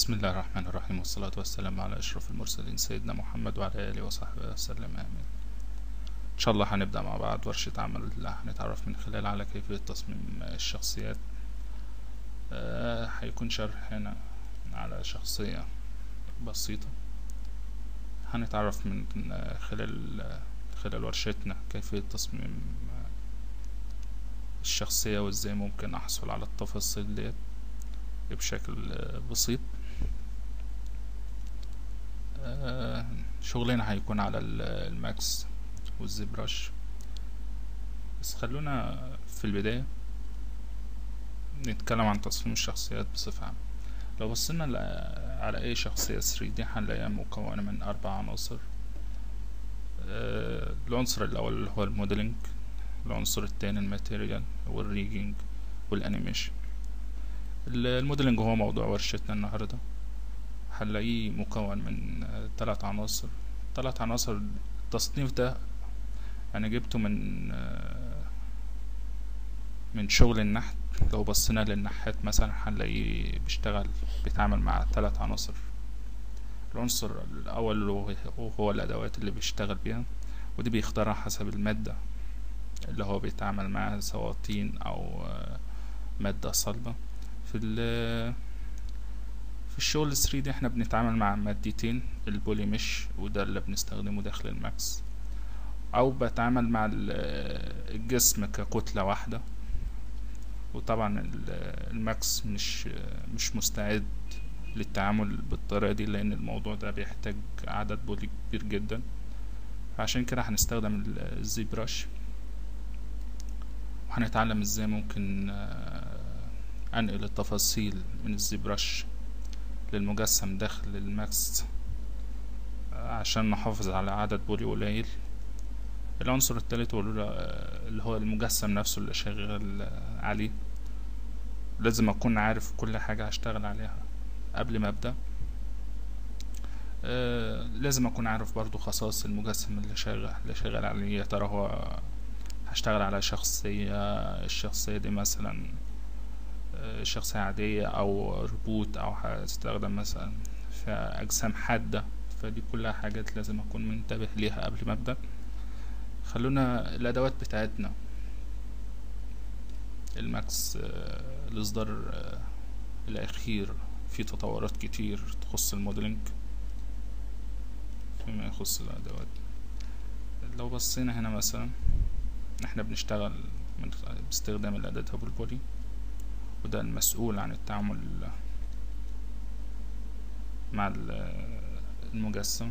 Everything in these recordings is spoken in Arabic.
بسم الله الرحمن الرحيم، والصلاة والسلام على أشرف المرسلين سيدنا محمد وعلى آله وصحبه وسلم آمين. إن شاء الله هنبدأ مع بعض ورشة عمل هنتعرف من خلال على كيفية تصميم الشخصيات. هيكون شرح هنا على شخصية بسيطة. هنتعرف من خلال ورشتنا كيفية تصميم الشخصية وإزاي ممكن أحصل على التفاصيل ديت بشكل بسيط. شغلنا هيكون على الماكس والزي برش، بس خلونا في البداية نتكلم عن تصميم الشخصيات بصفة عامة. لو بصينا على أي شخصية 3D هنلاقيها مكونة من 4 عناصر. العنصر الأول اللي هو الموديلنج، العنصر الثاني الماتيريال والريجينج والانيميشن. الموديلنج هو موضوع ورشتنا النهاردة. هنلاقيه مكون من 3 عناصر. 3 عناصر. التصنيف ده انا جبته من شغل النحت. لو بصينا للنحات مثلا هنلاقيه بيتعامل مع 3 عناصر. العنصر الاول هو الادوات اللي بيشتغل بيها، ودي بيختارها حسب المادة اللي هو بيتعامل معها، سواء طين او مادة صلبة. في الشغل 3D احنا بنتعامل مع مادتين، البولي مش وده اللي بنستخدمه داخل الماكس، او بتعامل مع الجسم ككتلة واحدة. وطبعا الماكس مش مستعد للتعامل بالطريقة دي، لان الموضوع ده بيحتاج عدد بولي كبير جدا. عشان كده هنستخدم الزي برش، وهنتعلم ازاي ممكن انقل التفاصيل من الزي برش للمجسم داخل الماكس عشان نحافظ على عدد بولي قليل. العنصر الثالث اللي هو المجسم نفسه اللي شغال عليه. لازم اكون عارف كل حاجة هشتغل عليها قبل ما ابدأ. لازم اكون عارف برضو خصائص المجسم اللي شغال عليه. يا ترى هو هشتغل على الشخصية دي مثلا شخصية عادية او روبوت، او هستخدم مثلا في اجسام حادة. فدي كلها حاجات لازم اكون منتبه ليها قبل ما ابدأ. خلونا الادوات بتاعتنا. الماكس الاصدار الاخير في تطورات كتير تخص الموديلنج فيما يخص الادوات. لو بصينا هنا مثلا احنا بنشتغل باستخدام الاداة دبل بولي، وده المسؤول عن التعامل مع المجسم.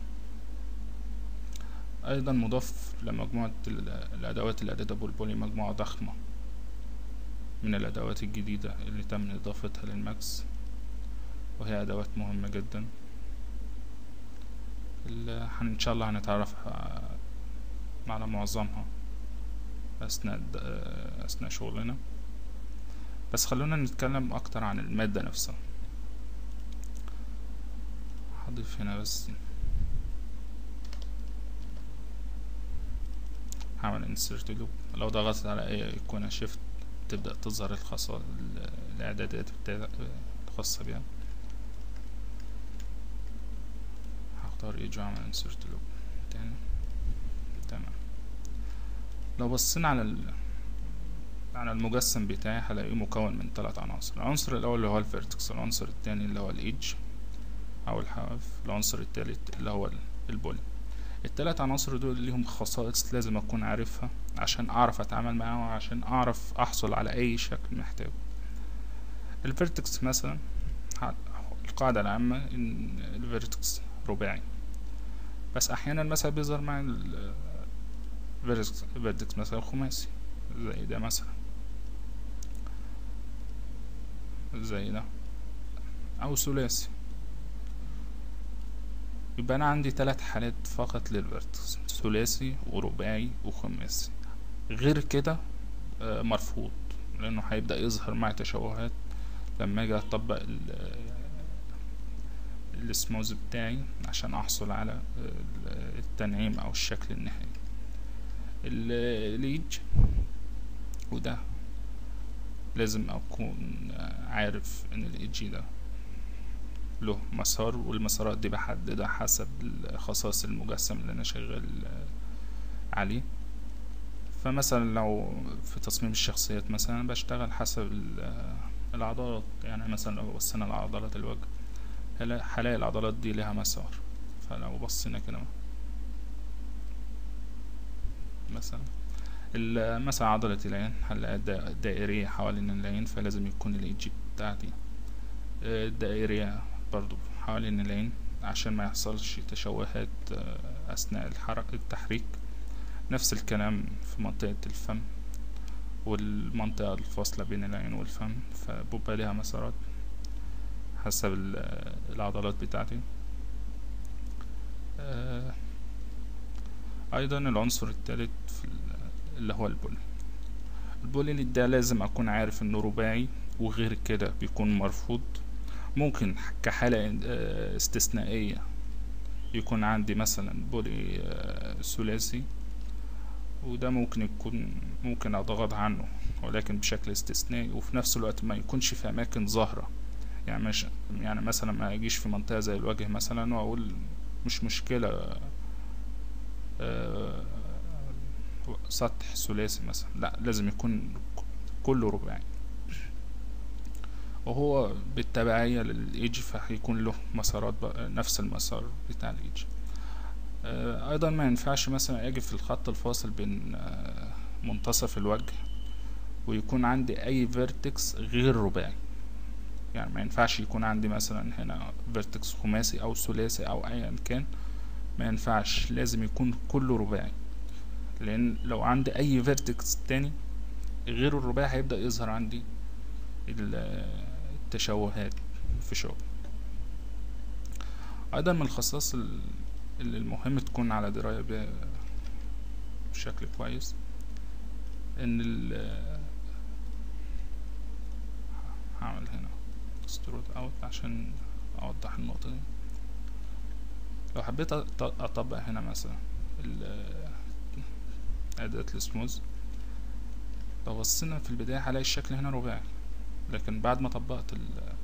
ايضا مضاف لمجموعة الادوات الاداة دبل بولي مجموعة ضخمة من الادوات الجديدة اللي تم اضافتها للماكس، وهي ادوات مهمة جدا. ان شاء الله هنتعرف على معظمها اثناء شغلنا. بس خلونا نتكلم اكتر عن المادة نفسها. هضيف هنا بس هعمل insert loop. لو ضغطت على اي ايقونة shift تبدأ تظهر الخاصة الاعدادات الخاصة بها. هختار ايج واعمل insert loop تاني. تمام. لو بصينا على المجسم بتاعي هلاقيه مكون من 3 عناصر. العنصر الاول اللي هو الفيرتكس، العنصر الثاني اللي هو الايدج او الحواف، العنصر الثالث اللي هو البولي. ال3 عناصر دول ليهم خصائص لازم اكون عارفها عشان اعرف اتعامل معاهم، وعشان اعرف احصل على اي شكل محتاجه. الفيرتكس مثلا، القاعدة العامة ان الفيرتكس رباعي، بس احيانا مثلا بيظهر مع الفيرتكس مثلا خماسي، زي ده مثلا، زي ده، او ثلاثي. يبقى انا عندي 3 حالات فقط للفيرتكس: ثلاثي ورباعي وخماسي. غير كده مرفوض، لانه هيبدأ يظهر معي تشوهات لما اجي اطبق السموز بتاعي عشان احصل على التنعيم او الشكل النهائي. الايدج وده لازم اكون عارف ان الايدج ده له مسار، والمسارات دي بحددها حسب خصائص المجسم اللي انا شغال عليه. فمثلا لو في تصميم الشخصيات مثلا بشتغل حسب العضلات، يعني مثلا لو بصينا لعضلات الوجه هلاقي العضلات دي لها مسار. فلو بصينا كده مثلا عضلة العين هنلاقيها دائرية حوالين العين، فلازم يكون الايدج بتاعتي دائرية برضو حوالين العين عشان ما يحصلش تشوهات أثناء التحريك. نفس الكلام في منطقة الفم والمنطقة الفاصلة بين العين والفم، فبيبقى ليها مسارات حسب العضلات بتاعتي. أيضا العنصر الثالث اللي هو البولي ده لازم أكون عارف إنه رباعي، وغير كده بيكون مرفوض. ممكن كحالة استثنائية يكون عندي مثلا بولي ثلاثي، وده ممكن أضغط عنه، ولكن بشكل استثنائي، وفي نفس الوقت ما يكونش في أماكن ظاهرة. يعني مثلا ما أجيش في منطقة زي الوجه مثلا وأقول مش مشكلة سطح ثلاثي مثلا، لا، لازم يكون كله رباعي. وهو بالتبعية للإيدج فهيكون له مسارات نفس المسار بتاع الإيدج. أيضا ما ينفعش مثلا أجي في الخط الفاصل بين منتصف الوجه ويكون عندي أي فيرتكس غير رباعي. يعني ما ينفعش يكون عندي مثلا هنا فيرتكس خماسي أو ثلاثي أو أيا كان، ما ينفعش، لازم يكون كله رباعي. لأن لو عندي أي فيرتكس تاني غير الرباعي هيبدأ يظهر عندي التشوهات في شغل. ايضا من الخصائص اللي المهم تكون على دراية بها بشكل كويس ان هعمل هنا سترود اوت عشان اوضح النقطة دي. لو حبيت اطبق هنا مثلا اداة السموز، لو بصينا في البداية هلاقي الشكل هنا رباعي، لكن بعد ما طبقت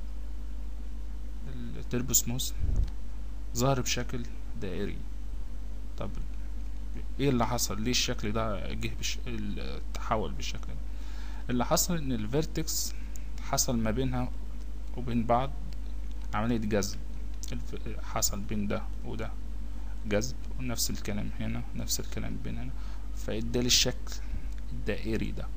التربو سموث ظهر بشكل دائري. طب ايه اللي حصل؟ ليه الشكل ده جه التحول بالشكل ده؟ اللي حصل ان الفيرتكس حصل ما بينها وبين بعض عملية جذب، حصل بين ده وده جذب، ونفس الكلام هنا، نفس الكلام بين هنا، فادالي الشكل الدائري ده.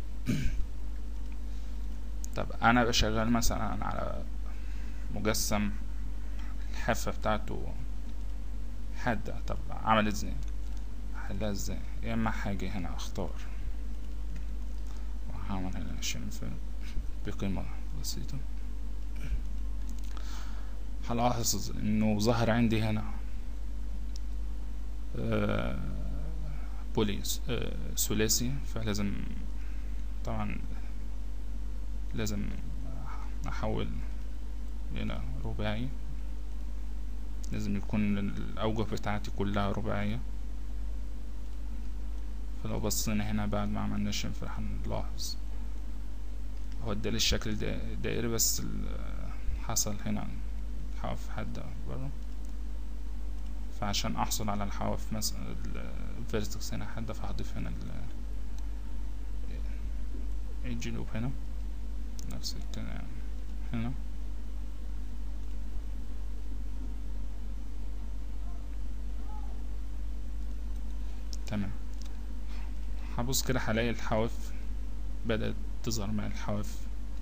طب انا بشغل مثلا على مجسم الحافة بتاعته حادة، طب عمل ازاي؟ احلها ازاي؟ يا اما حاجة هنا اختار وهعمل هنا 20 بقيمة بسيطة، هلاحظ انه ظهر عندي هنا بولي ثلاثي، فلازم طبعا لازم احول هنا رباعي، لازم يكون الاوجه بتاعتي كلها رباعية. فلو بصينا هنا بعد ما عملنا شنفر هنلاحظ هو ادالي الشكل دائري، بس حصل هنا حواف حادة برا، فعشان احصل على الحواف مثلا الفيرتكس هنا حادة فهضيف هنا ايدج لوب هنا، نفس الكلام هنا. تمام، هبص كده هلاقي الحواف بدأت تظهر مع الحواف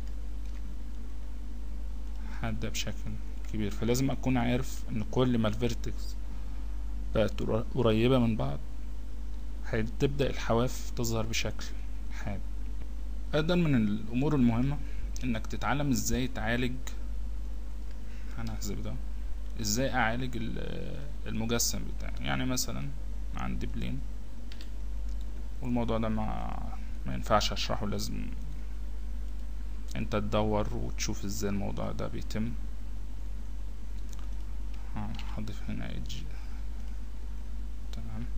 حادة بشكل كبير. فلازم اكون عارف ان كل ما الفيرتكس بقت قريبة من بعض هتبدأ الحواف تظهر بشكل حاد. ايضا من الامور المهمة انك تتعلم ازاي تعالج، انا هحذف ده، ازاي اعالج المجسم بتاعي. يعني مثلا عندي بلين، والموضوع ده ما ينفعش اشرحه، لازم انت تدور وتشوف ازاي الموضوع ده بيتم. هضيف هنا ايدج، تمام.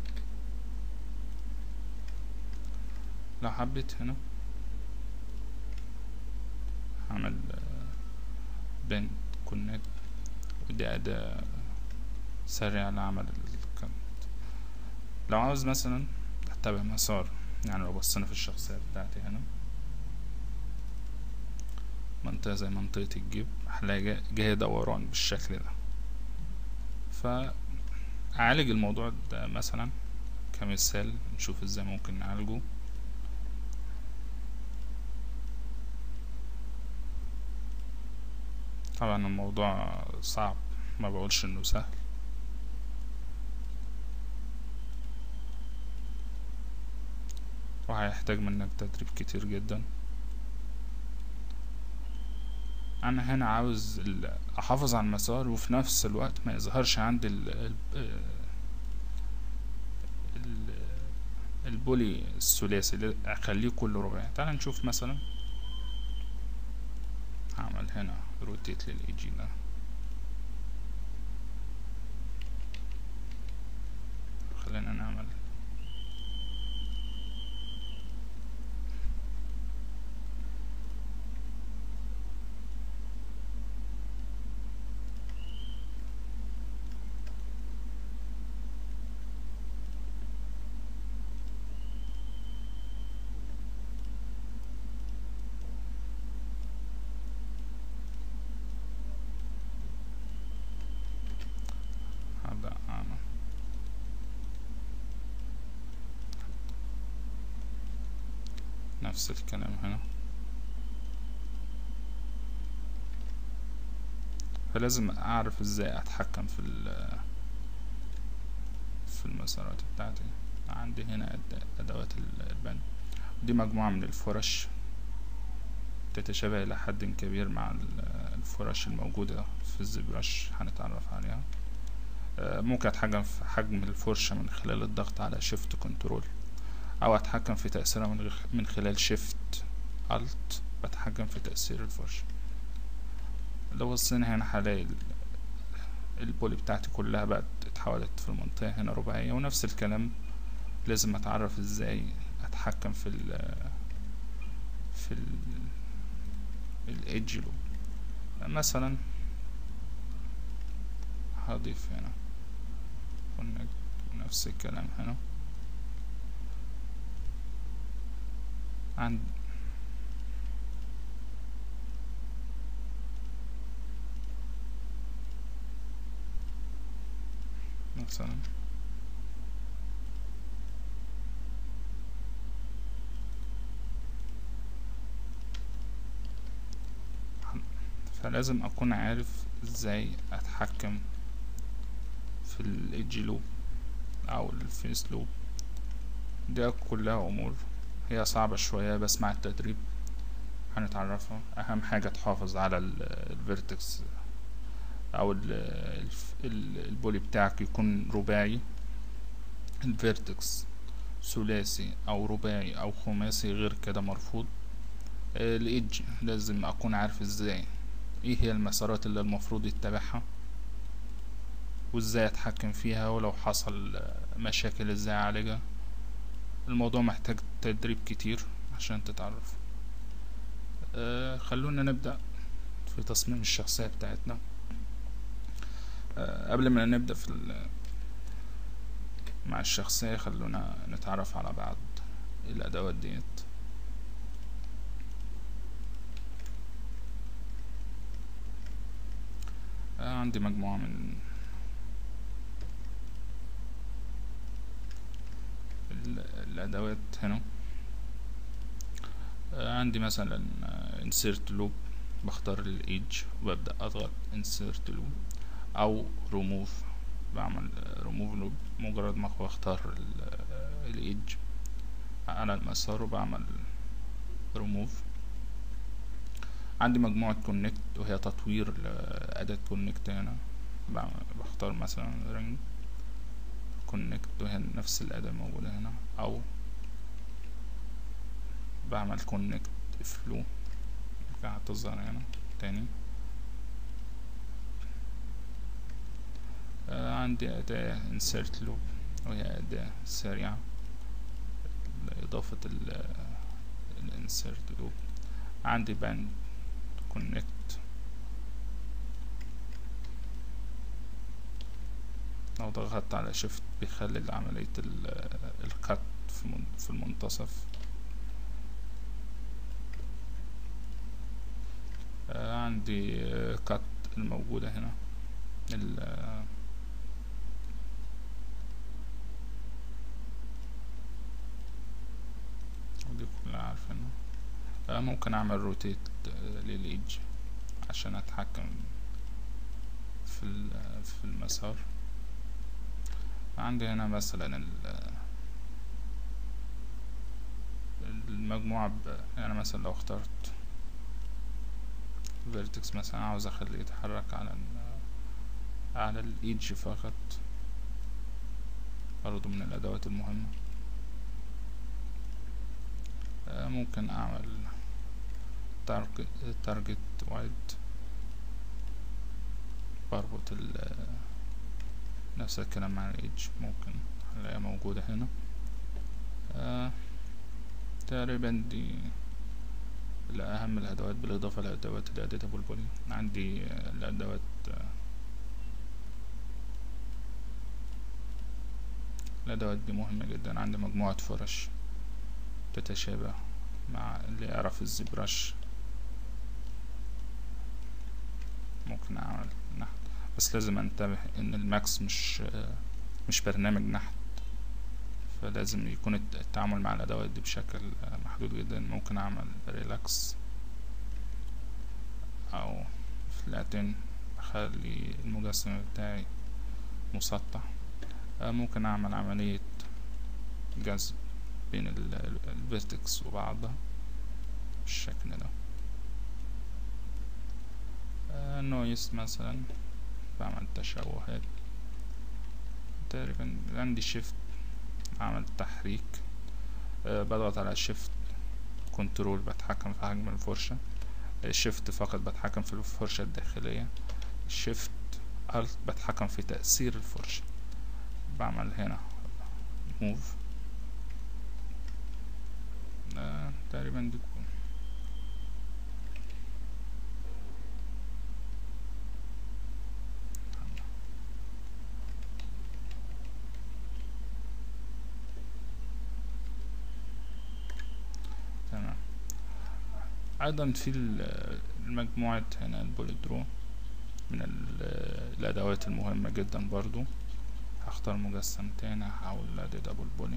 لو حبيت هنا هعمل بين كونكت دي أداة سريعة لعمل الكونت. لو عاوز مثلا اتبع مسار، يعني لو بصينا في الشخصية بتاعتي هنا منطقة زي منطقة الجيب هلاقي جاي دوران بالشكل ده. فأعالج الموضوع ده مثلا كمثال، نشوف ازاي ممكن نعالجه. طبعا الموضوع صعب، ما بقولش انه سهل، وهيحتاج منك تدريب كتير جدا. انا هنا عاوز احافظ على المسار وفي نفس الوقت ما يظهرش عندي ال- البولي الثلاثي اللي اخليه كله رباعي. تعال نشوف مثلا، هعمل هنا روتيت للايجي ده، خلينا نعمل هبدأ اعمل نفس الكلام هنا. فلازم اعرف ازاي اتحكم في المسارات بتاعتي. عندي هنا ادوات البند، دي مجموعة من الفرش تتشابه الى حد كبير مع الفرش الموجودة في الزبرش، هنتعرف عليها. ممكن اتحكم في حجم الفرشة من خلال الضغط على شيفت كنترول، او اتحكم في تأثيرها من خلال شيفت الت، بتحكم في تأثير الفرشة. لو بصينا هنا هلاقي البولي بتاعتي كلها بقت اتحولت في المنطقة هنا رباعية. ونفس الكلام لازم اتعرف ازاي اتحكم في الايدج لوب. مثلا هضيف هنا كونكت، نفس الكلام هنا. عند مثلا فلازم اكون عارف ازاي اتحكم في الايدج لوب او الفيس لوب. دي كلها امور هي صعبة شوية، بس مع التدريب هنتعرفها. اهم حاجة تحافظ على الفيرتكس او البولي بتاعك يكون رباعي. الفيرتكس ثلاثي او رباعي او خماسي، غير كده مرفوض. الايدج لازم اكون عارف ازاي ايه هي المسارات اللي المفروض يتبعها وازاي اتحكم فيها، ولو حصل مشاكل ازاي اعالجها. الموضوع محتاج تدريب كتير عشان تتعرف. خلونا نبدأ في تصميم الشخصية بتاعتنا. قبل ما نبدأ مع الشخصية، خلونا نتعرف على بعض الأدوات ديت. عندي مجموعة من الأدوات هنا. عندي مثلا insert loop، بختار الايدج وببدأ اضغط insert loop، او remove، بعمل remove loop مجرد ما بختار الايدج على المسار وبعمل remove. عندي مجموعة connect وهي تطوير لأداة connect. هنا بختار مثلا ring connect وهي نفس الأداة موجودة هنا، او بعمل connect flow هتظهر هنا تاني. عندي أداة insert loop وهي أداة سريعة لإضافة insert loop. عندي band connect لو ضغطت على شيفت بيخلي عملية الكات في المنتصف. عندي كات الموجودة هنا ودي كلها عارفينها. ممكن اعمل روتيت للإيدج عشان اتحكم في المسار. عندي هنا مثلا المجموعة يعني مثلا لو اخترت فيرتكس مثلا عاوز اخليه يتحرك على الإيدج فقط، برضو من الادوات المهمة. ممكن اعمل تارجت وايد، بربط نفس الكلام مع الإيدج، ممكن هنلاقيها موجودة هنا. تقريبا دي أهم الأدوات، بالإضافة لأدوات الإديتابل بولي. عندي الأدوات دي مهمة جدا. عندي مجموعة فرش تتشابه مع اللي يعرف الزبرش، ممكن أعمل نحت، بس لازم أنتبه إن الماكس مش برنامج نحت، فلازم يكون التعامل مع الأدوات دي بشكل محدود جدا. ممكن أعمل ريلاكس أو فلاتين، أخلي المجسم بتاعي مسطح. ممكن أعمل عملية جذب بين الفيرتكس وبعضها بالشكل ده. نويز مثلا بعمل تشوهات. تقريبا عندي شيفت اعمل تحريك، بضغط على شيفت كنترول بتحكم في حجم الفرشة، شيفت فقط بتحكم في الفرشة الداخلية، شيفت الت بتحكم في تأثير الفرشة. بعمل هنا موف. تقريبا دي تمام. ايضا في المجموعة هنا البولي درو من الادوات المهمة جدا برضو. هختار مجسم تاني، هحول لإديتابل بولي.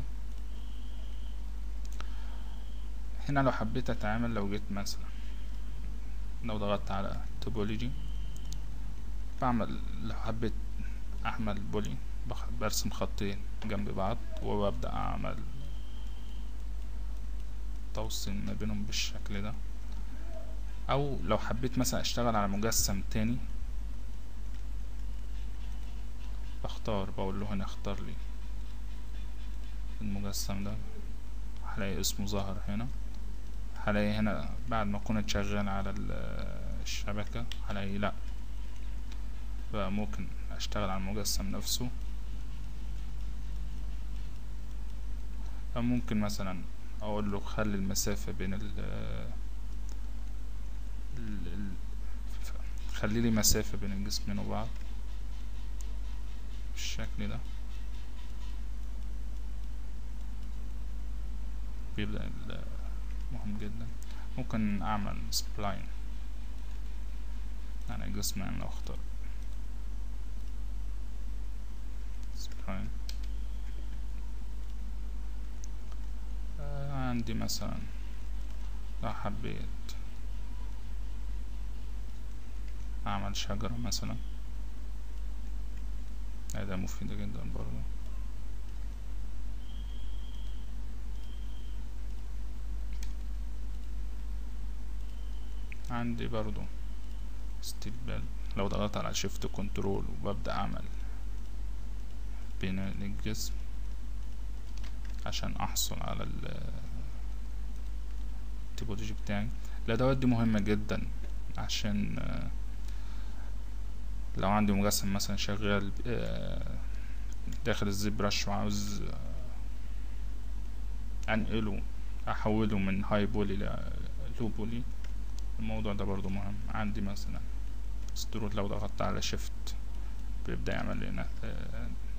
هنا لو حبيت اتعامل، لو جيت مثلا لو ضغطت على توبولوجي بعمل، لو حبيت اعمل بولي برسم خطين جنب بعض وببدأ اعمل توصيل ما بينهم بالشكل ده. او لو حبيت مثلا اشتغل على مجسم تاني بختار، بقول له هنا اختار لي المجسم ده، هلاقي اسمه ظهر هنا. هلاقي هنا بعد ما كنت شغال على الشبكة هلاقي لا، بقى ممكن اشتغل على المجسم نفسه. ممكن مثلا اقول له خلي المسافة بين خلي لي مسافة بين الجسمين وبعض بالشكل ده. بيبدأ مهم جدا. ممكن اعمل سبلاين يعني جسمين، لو اختار سبلاين. عندي مثلا لو حبيت اعمل شجرة مثلا، هذا مفيد جدا برضو. عندي برضو استقبال، لو ضغطت على شيفت كنترول وببدأ اعمل بين الجسم عشان احصل على التيبولوجي بتاعي. الادوات دي مهمة جدا عشان لو عندي مجسم مثلا شغال داخل الزبرش وعاوز انقله، احوله من هاي بولي للو بولي، الموضوع ده برضو مهم. عندي مثلا سترود، لو ضغطت على شيفت بيبدأ يعمل لنا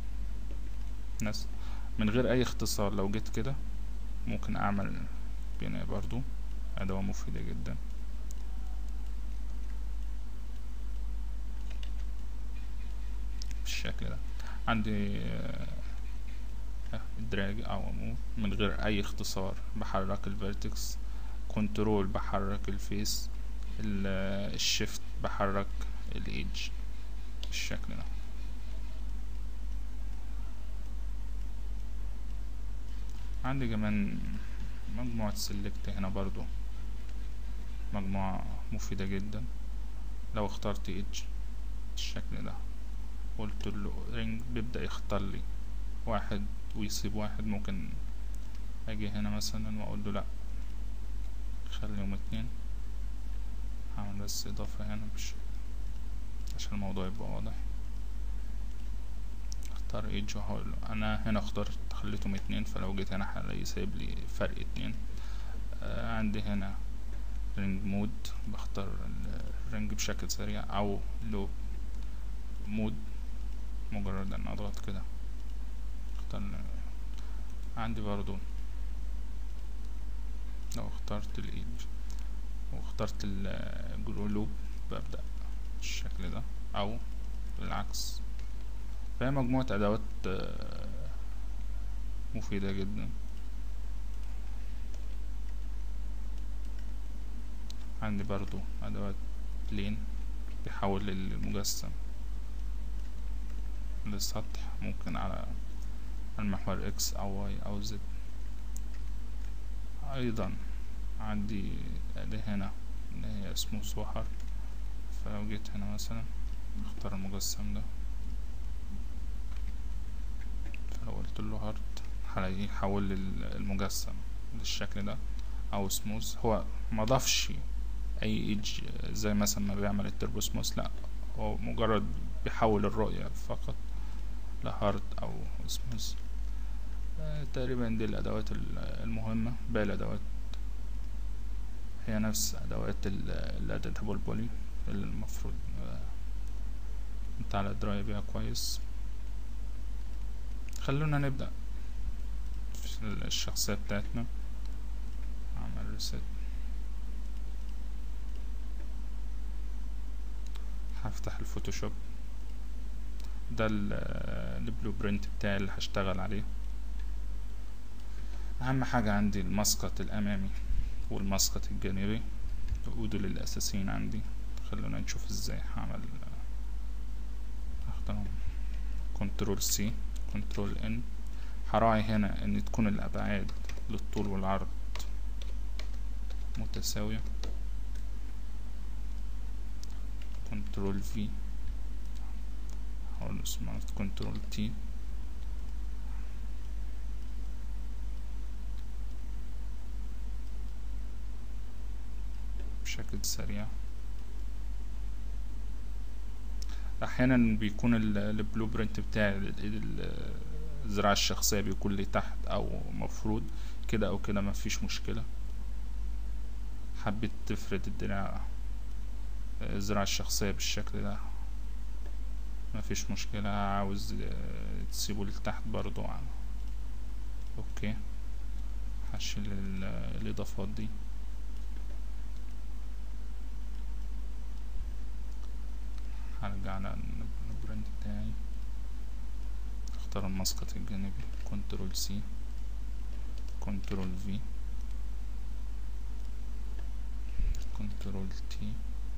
ناس من غير اي اختصار. لو جيت كده ممكن اعمل بناء برضو، اداة مفيدة جدا. بالشكل ده عندي دراج او موف من غير اي اختصار، بحرك الفيرتكس، كنترول بحرك الفيس، الشيفت بحرك الايدج بالشكل ده. عندي كمان مجموعة سيلكت هنا برضو، مجموعة مفيدة جدا. لو اخترت ايدج بالشكل ده قلت له رينج، بيبدأ يختار لي واحد ويسيب واحد. ممكن اجي هنا مثلا واقول له لا خليهم اتنين، هعمل بس اضافة هنا عشان الموضوع يبقى واضح. اختار ايدج وهقول له انا هنا اخترت خليتهم اتنين، فلو جيت هنا هلاقي سايب لي فرق اتنين. عندي هنا رينج مود، بختار الرينج بشكل سريع، او لوب مود مجرد ان اضغط كده اختار. عندي برضو لو اخترت الايدج واخترت الجرو لوب ببدأ بالشكل ده او بالعكس. فهي مجموعة ادوات مفيدة جدا. عندي برضو ادوات بلين بيحول المجسم للسطح، ممكن على المحور اكس او واي او زد. ايضا عندي اداة هنا اللي هي اسمه سوحر، فلو جيت هنا مثلا اختار المجسم ده، فلو قلت له هارد هلاقيه يحول المجسم للشكل ده. او سموث، هو مضافش اي ايدج زي مثلا ما بيعمل التربو سموث، لا هو مجرد بيحول الرؤية فقط لهارد او سموث. تقريبا دي الادوات المهمة. باقي الادوات هي نفس ادوات الاديتابل بولي اللي المفروض انت على دراية بيها كويس. خلونا نبدأ في الشخصية بتاعتنا. اعمل ريست، هفتح الفوتوشوب. ده البلو برينت بتاعي اللي هشتغل عليه. اهم حاجة عندي المسقط الامامي والمسقط الجانبي، ودول الاساسيين عندي. خلونا نشوف ازاي هعمل. هختارهم كنترول سي كنترول ان. هراعي هنا ان تكون الابعاد للطول والعرض متساوية. كنترول في، هقول سمارت كنترول تي. بشكل سريع. احيانا بيكون البلو برينت بتاعي الذراع الشخصية بيكون لي تحت او مفروض كده او كده، مفيش مشكلة. حبيت تفرد الذراع الشخصية بالشكل ده مفيش مشكلة. عاوز تسيبه لتحت برضو اوكي. هشيل الاضافات دي. هرجع على البرنت بتاعي، اختار المسقط الجانبي كنترول سي كنترول في كنترول تي.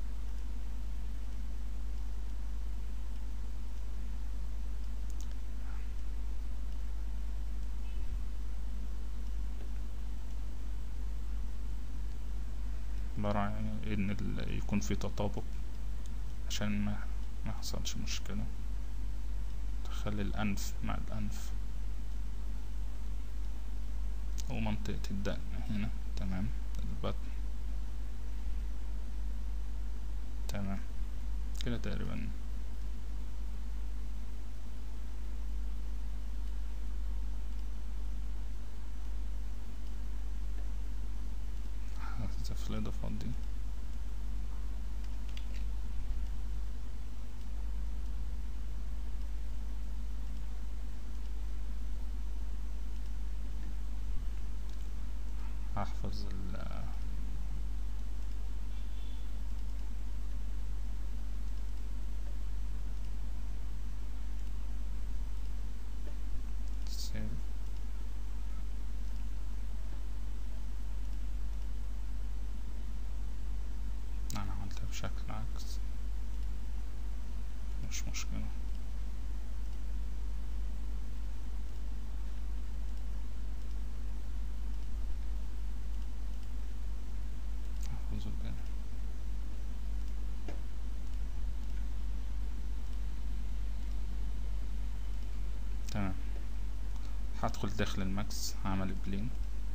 براعي ان يكون في تطابق عشان ما يحصلش مشكلة. تخلي الانف مع الانف ومنطقة الدقن هنا تمام. البطن تمام كده تقريبا. هحذف الاضافات دي. هحفظ save. انا عملتها بشكل عكس، مش مشكلة. هحفظه كده. تمام، هدخل داخل الماكس، هعمل بلين،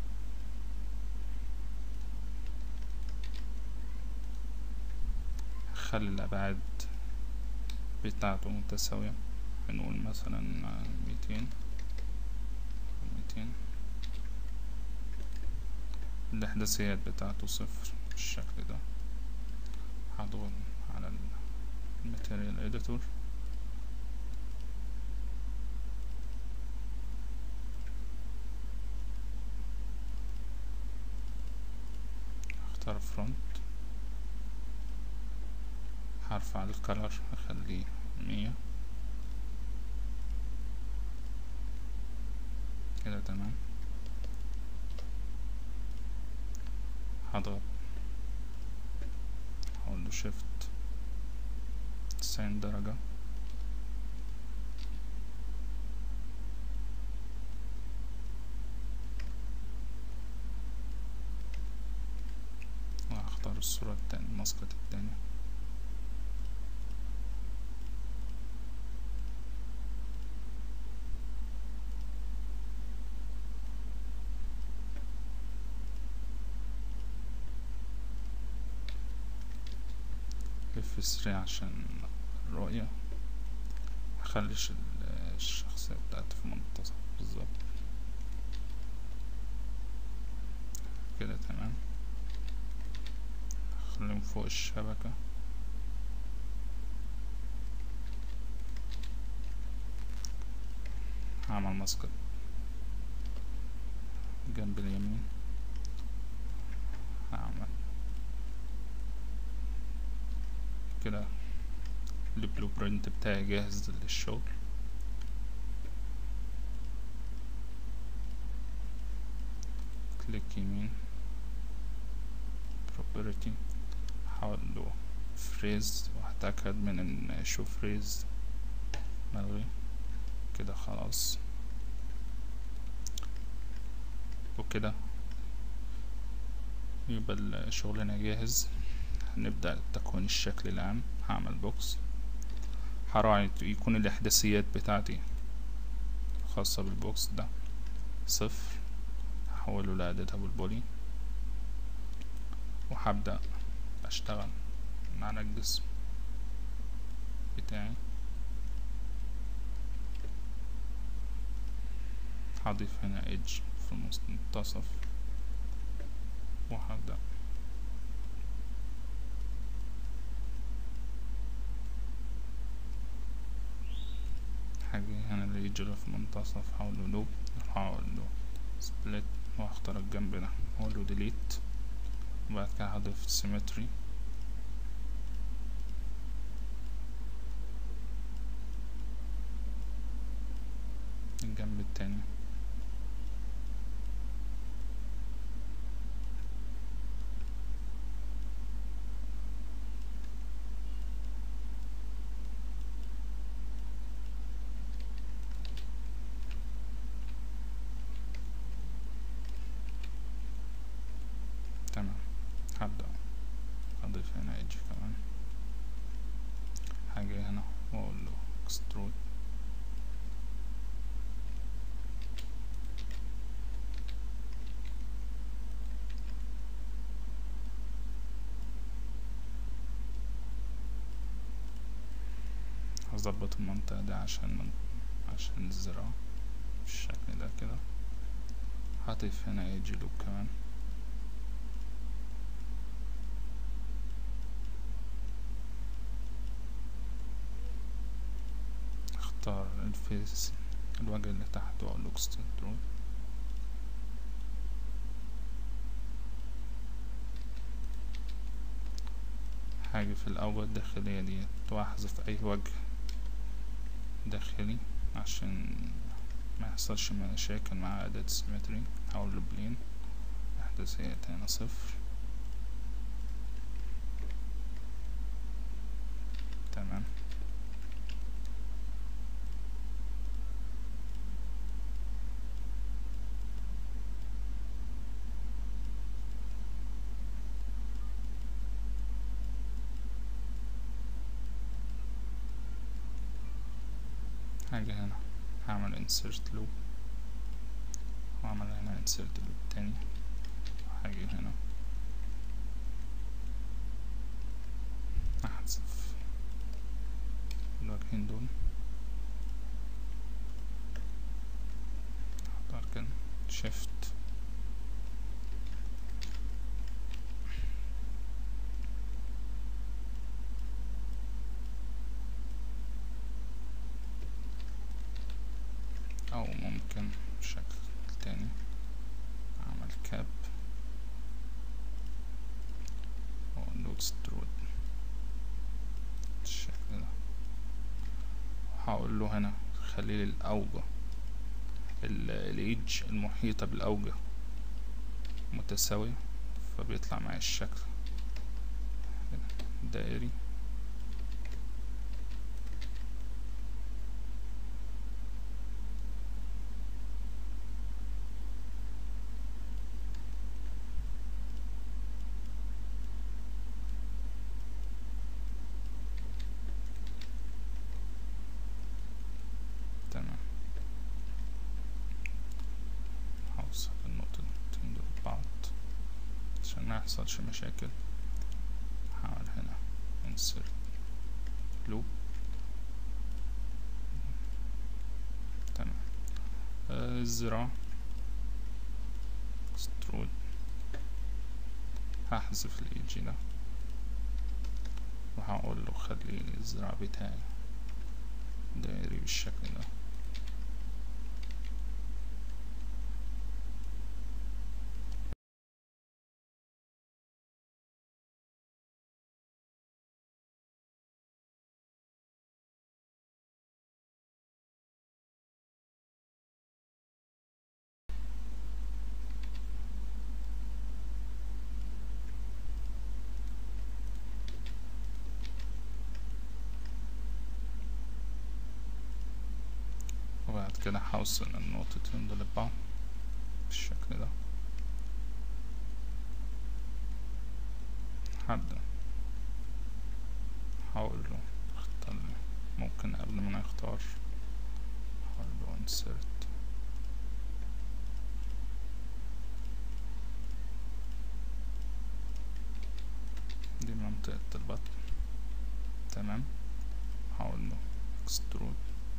هخلي الأبعاد بتاعته متساوية، هنقول مثلا 200 و200. الإحداثيات بتاعته 0 بالشكل ده. هضغط على الماتيريال اديتور، اختار فرونت، هرفع الكلر هخليه 100 كده. تمام، هضغط هقول له شيفت 90 درجة، وهختار الصورة التانية، المسقط التاني. F3 عشان الرؤية، مخليش الشخصية بتاعتي في منتصف بالظبط كده. تمام، خليهم فوق الشبكة، هعمل مسقط جنب اليمين، هعمل كده. البلو برينت بتاعي جاهز للشغل. كليك يمين property، هحاول له فريز، وهتأكد من ان شو فريز ملغي كده. خلاص، وكده يبقى شغلنا جاهز. هنبدأ تكوين الشكل العام. هعمل بوكس، هراعي يكون الإحداثيات بتاعتي خاصة بالبوكس ده 0، هحوله لإديتابل بولي، وهبدأ أشتغل على الجسم بتاعي. هضيف هنا ايدج في المنتصف، وهبدأ هاجي هنا الايدج اللي في المنتصف، هقول له لوب، هقول له سبليت، وهختار الجنب ده هقول له ديليت، وبعد كده هضيف سيمتري الجنب التاني. تمام، هبدأ اضيف هنا ايدج كمان، هاجي هنا واقول له اكسترود، هظبط المنطقة دي عشان الزراعة بالشكل ده كده. هضيف هنا ايدج لوب كمان، اختار الفيس الوجه اللي تحت واقول له اكسترود، هاجي في الأوجه الداخلية ديت وأحذف أي وجه داخلي عشان ما يحصلش مشاكل مع أداة السيمتري. هقول له بلين إحداثيات هنا 0. تمام. هاجي هنا هعمل insert loop وأعمل هنا insert loop تاني. هاجي هنا أحذف الوجهين دول، أختار كده shift أو ممكن بشكل تاني أعمل كاب وأقول له extrude بالشكل ده. هقول له هنا خليلي الأوجه الإيدج المحيطة بالأوجه متساوية، فبيطلع معايا الشكل دائري. تمام. هوصل النقطتين دول ببعض عشان ما يحصلش مشاكل. هعمل هنا insert loop. تمام. الذراع extrude، هحذف الايدج ده وهقول له خلي الذراع بتاعي دائري بالشكل ده. وبعد كده هوصل النقطتين دول ببعض بالشكل ده. هبدأ هقول له اختار لي، ممكن قبل ما نختار هقول له insert دي منطقة البطن. تمام. هقول له extrude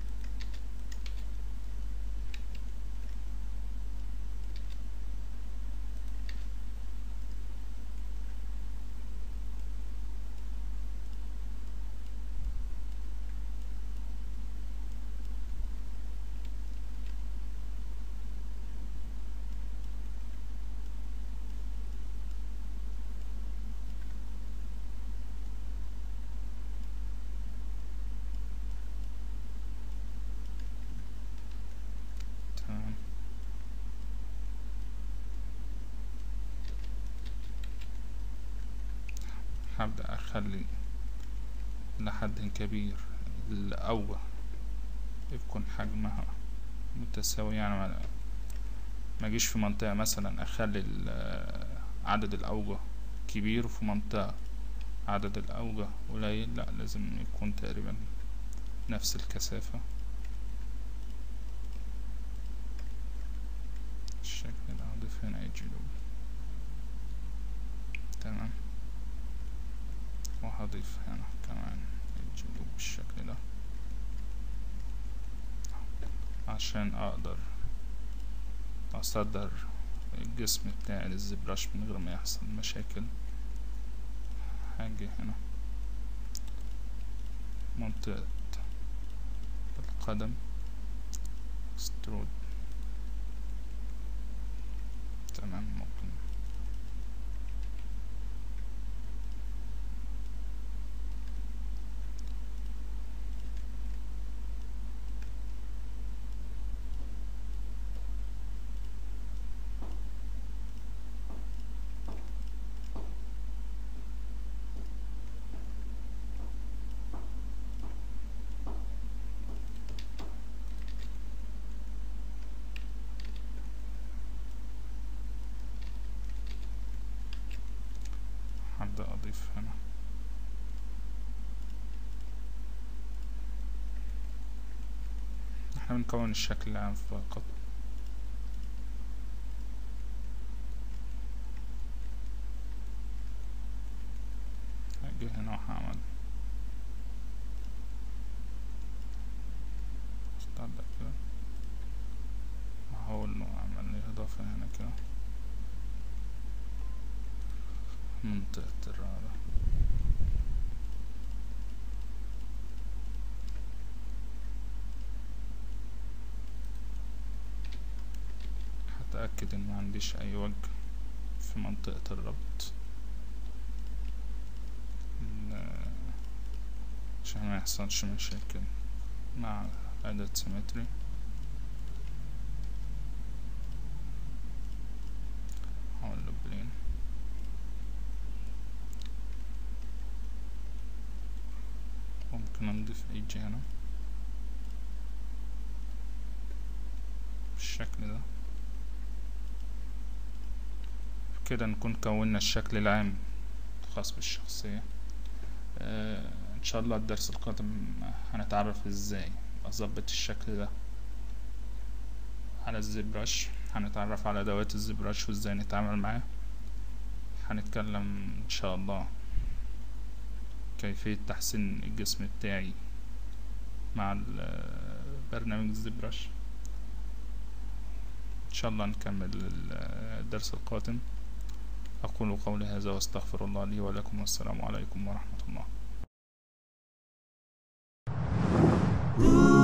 هبدأ أخلي لحد كبير الأوجه يكون حجمها متساوي، يعني ما اجيش في منطقة مثلا أخلي عدد الأوجه كبير وفي منطقة عدد الأوجه قليل، لا لازم يكون تقريبا نفس الكثافة الشكل ده. هضيف هنا ايدج لوب. تمام. وهضيف هنا كمان ايدج لوب بالشكل ده عشان اقدر اصدر الجسم بتاعي للزبرش من غير ما يحصل مشاكل. هاجي هنا منطقة القدم extrude. تمام. ممكن هبدأ اضيف هنا. احنا بنكون الشكل العام فقط. هاجي هنا وهعمل استعد كده، هحاول انه اعمل لي اضافة هنا كده منطقة الرادة. هتأكد ان ما عنديش اي وجه في منطقة الربط عشان ما يحصلش مشاكل مع أداة سيمتري. هقول له بلين، ممكن نضيف ايدج هنا بالشكل ده. كده نكون كوننا الشكل العام الخاص بالشخصية. ان شاء الله الدرس القادم هنتعرف ازاي اظبط الشكل ده على الزبرش، هنتعرف على ادوات الزبرش وازاي نتعامل معاه. هنتكلم ان شاء الله كيفية تحسين الجسم بتاعي مع برنامج الزبرش. ان شاء الله نكمل الدرس القادم. اقول قولي هذا واستغفر الله لي ولكم، والسلام عليكم ورحمة الله.